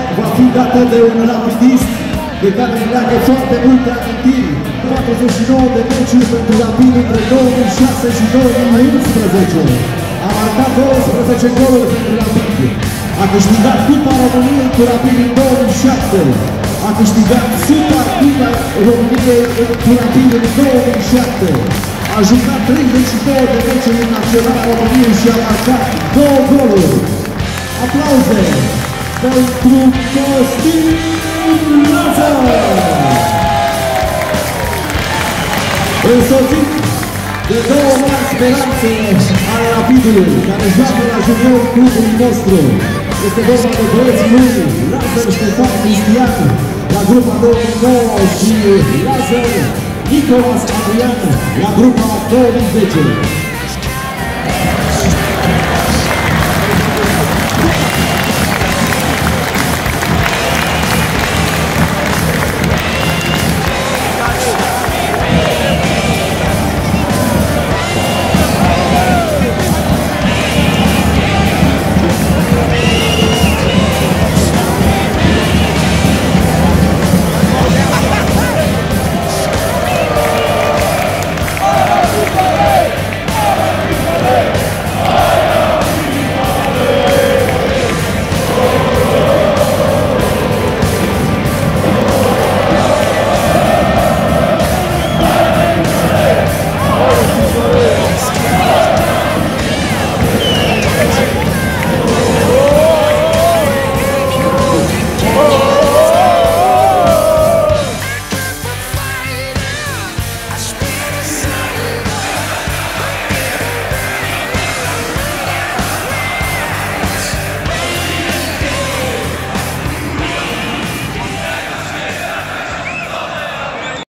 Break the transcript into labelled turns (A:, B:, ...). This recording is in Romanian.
A: va fi dată de un rapidist de care îmi leagă foarte multe amintiri. 49 de meciuri pentru Rapid între 2006 și 2011. A marcat 12 goluri pentru Rapid. A câștigat Cupa României cu Rapid în 2007. A câștigat Super Cupa României cu Rapid în 2007. A jucat 32 de meciuri în Naționala României și a marcat 2 goluri. Aplauze pentru Costin Lazar! Însoțit de 2 mari speranțe ale Rapidului, care joacă la junior clubului nostru. Este vorba de băieții lui Lazar Ștefan Cristian, la grupa 2009 și Lazar Nicolas Adrian, la grupa 2010.